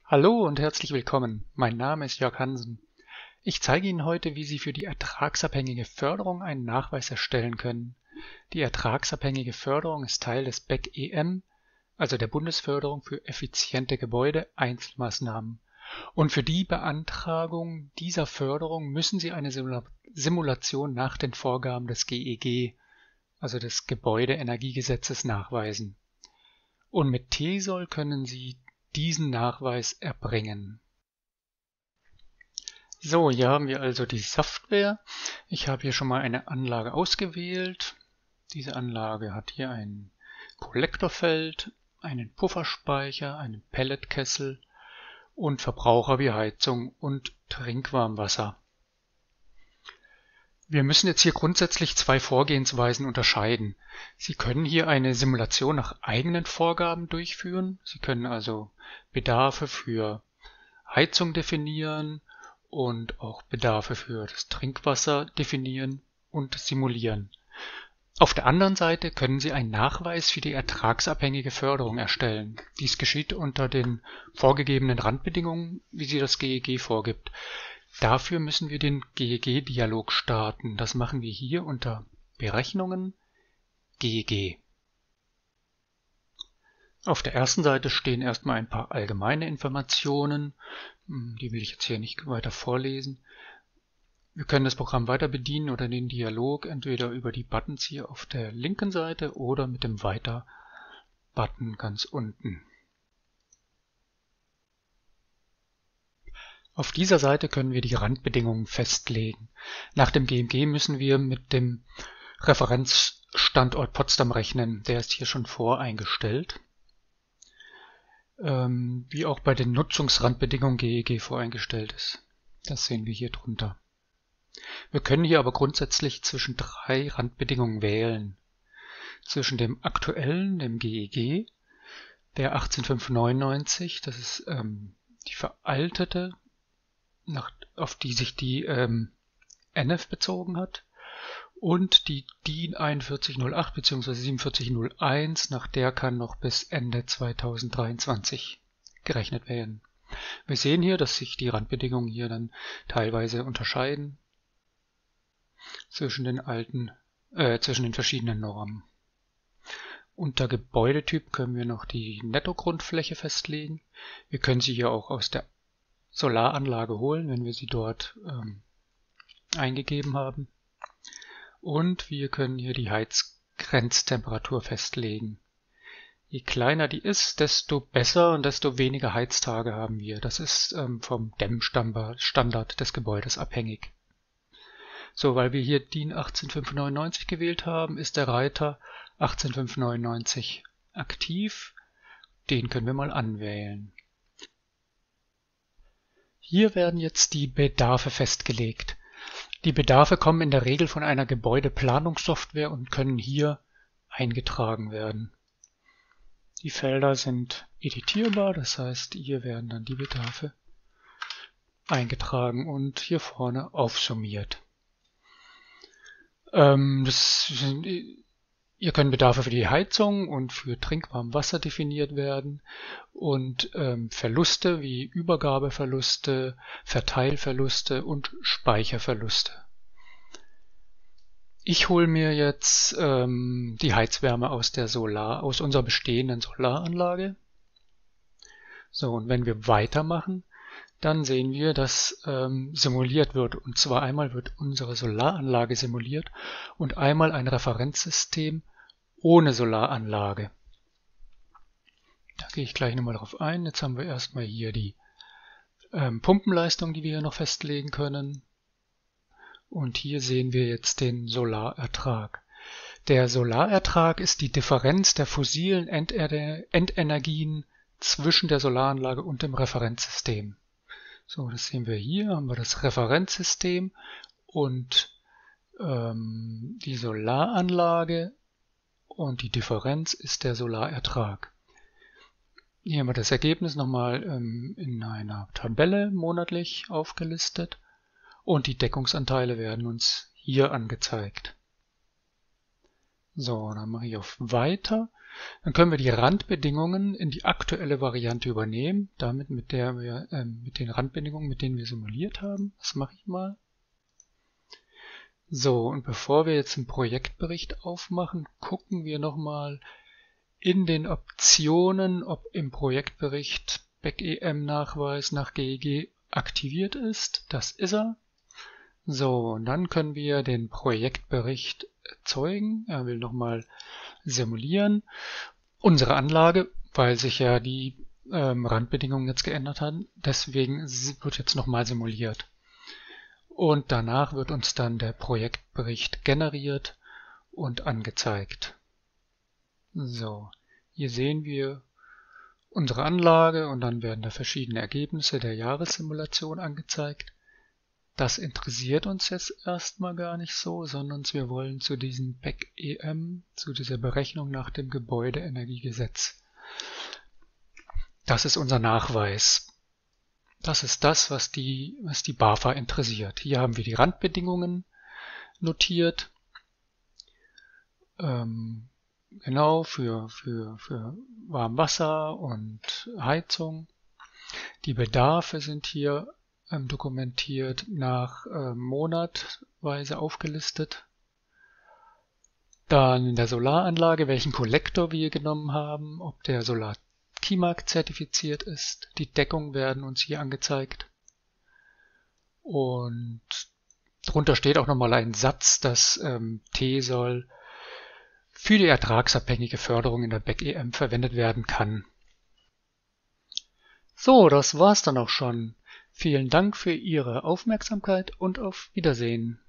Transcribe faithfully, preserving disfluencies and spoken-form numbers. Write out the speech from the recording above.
Hallo und herzlich willkommen. Mein Name ist Jörg Hansen. Ich zeige Ihnen heute, wie Sie für die ertragsabhängige Förderung einen Nachweis erstellen können. Die ertragsabhängige Förderung ist Teil des B E C-E M, also der Bundesförderung für effiziente Gebäude Einzelmaßnahmen. Und für die Beantragung dieser Förderung müssen Sie eine Simulation nach den Vorgaben des G E G, also des Gebäudeenergiegesetzes, nachweisen. Und mit T E S O L können Sie diesen Nachweis erbringen. So, hier haben wir also die Software. Ich habe hier schon mal eine Anlage ausgewählt. Diese Anlage hat hier ein Kollektorfeld, einen Pufferspeicher, einen Pelletkessel und Verbraucher wie Heizung und Trinkwarmwasser. Wir müssen jetzt hier grundsätzlich zwei Vorgehensweisen unterscheiden. Sie können hier eine Simulation nach eigenen Vorgaben durchführen. Sie können also Bedarfe für Heizung definieren und auch Bedarfe für das Trinkwasser definieren und simulieren. Auf der anderen Seite können Sie einen Nachweis für die ertragsabhängige Förderung erstellen. Dies geschieht unter den vorgegebenen Randbedingungen, wie sie das G E G vorgibt. Dafür müssen wir den G E G-Dialog starten. Das machen wir hier unter Berechnungen, G E G. Auf der ersten Seite stehen erstmal ein paar allgemeine Informationen. Die will ich jetzt hier nicht weiter vorlesen. Wir können das Programm weiter bedienen oder den Dialog entweder über die Buttons hier auf der linken Seite oder mit dem Weiter-Button ganz unten. Auf dieser Seite können wir die Randbedingungen festlegen. Nach dem G E G müssen wir mit dem Referenzstandort Potsdam rechnen. Der ist hier schon voreingestellt. Ähm, wie auch bei den Nutzungsrandbedingungen G E G voreingestellt ist. Das sehen wir hier drunter. Wir können hier aber grundsätzlich zwischen drei Randbedingungen wählen. Zwischen dem aktuellen, dem G E G, der achtzehn Punkt fünf neunundneunzig, das ist ähm, die veraltete, nach, auf die sich die ähm, N F bezogen hat, und die D I N einundvierzig null acht bzw. siebenundvierzig null eins, nach der kann noch bis Ende zweitausenddreiundzwanzig gerechnet werden. Wir sehen hier, dass sich die Randbedingungen hier dann teilweise unterscheiden zwischen den alten, äh, zwischen den verschiedenen Normen. Unter Gebäudetyp können wir noch die Nettogrundfläche festlegen. Wir können sie hier auch aus der Solaranlage holen, wenn wir sie dort ähm, eingegeben haben. Und wir können hier die Heizgrenztemperatur festlegen. Je kleiner die ist, desto besser und desto weniger Heiztage haben wir. Das ist ähm, vom Dämmstandard des Gebäudes abhängig. So, weil wir hier D I N achtzehn Punkt fünf neunundneunzig gewählt haben, ist der Reiter achtzehn Punkt fünf neunundneunzig aktiv. Den können wir mal anwählen. Hier werden jetzt die Bedarfe festgelegt. Die Bedarfe kommen in der Regel von einer Gebäudeplanungssoftware und können hier eingetragen werden. Die Felder sind editierbar, das heißt, hier werden dann die Bedarfe eingetragen und hier vorne aufsummiert. Ähm, das sind, hier können Bedarfe für die Heizung und für Trinkwarmwasser definiert werden und ähm, Verluste wie Übergabeverluste, Verteilverluste und Speicherverluste. Ich hole mir jetzt ähm, die Heizwärme aus der Solar, aus unserer bestehenden Solaranlage. So, und wenn wir weitermachen, dann sehen wir, dass ähm, simuliert wird. Und zwar einmal wird unsere Solaranlage simuliert und einmal ein Referenzsystem ohne Solaranlage. Da gehe ich gleich nochmal drauf ein. Jetzt haben wir erstmal hier die ähm, Pumpenleistung, die wir hier noch festlegen können. Und hier sehen wir jetzt den Solarertrag. Der Solarertrag ist die Differenz der fossilen Endenergien zwischen der Solaranlage und dem Referenzsystem. So, das sehen wir hier, haben wir das Referenzsystem und ähm, die Solaranlage und die Differenz ist der Solarertrag. Hier haben wir das Ergebnis nochmal ähm, in einer Tabelle monatlich aufgelistet und die Deckungsanteile werden uns hier angezeigt. So, dann mache ich auf Weiter. Dann können wir die Randbedingungen in die aktuelle Variante übernehmen, damit mit der wir äh, mit den Randbedingungen, mit denen wir simuliert haben. Das mache ich mal. So, und bevor wir jetzt einen Projektbericht aufmachen, gucken wir nochmal in den Optionen, ob im Projektbericht B E C E M-Nachweis nach G E G aktiviert ist. Das ist er. So, und dann können wir den Projektbericht erzeugen. Er will nochmal simulieren. Unsere Anlage, weil sich ja die ähm, Randbedingungen jetzt geändert haben, deswegen wird jetzt nochmal simuliert. Und danach wird uns dann der Projektbericht generiert und angezeigt. So, hier sehen wir unsere Anlage und dann werden da verschiedene Ergebnisse der Jahressimulation angezeigt. Das interessiert uns jetzt erstmal gar nicht so, sondern wir wollen zu diesem B E C E M, zu dieser Berechnung nach dem Gebäudeenergiegesetz. Das ist unser Nachweis. Das ist das, was die, was die BAFA interessiert. Hier haben wir die Randbedingungen notiert. Ähm, genau, für, für, für Warmwasser und Heizung. Die Bedarfe sind hier ähm, dokumentiert nach äh, monatweise aufgelistet. Dann in der Solaranlage, welchen Kollektor wir genommen haben, ob der Solar K I M A G zertifiziert ist. Die Deckung werden uns hier angezeigt. Und drunter steht auch nochmal ein Satz, dass ähm, T soll für die ertragsabhängige Förderung in der B E C E M verwendet werden kann. So, das war's dann auch schon. Vielen Dank für Ihre Aufmerksamkeit und auf Wiedersehen.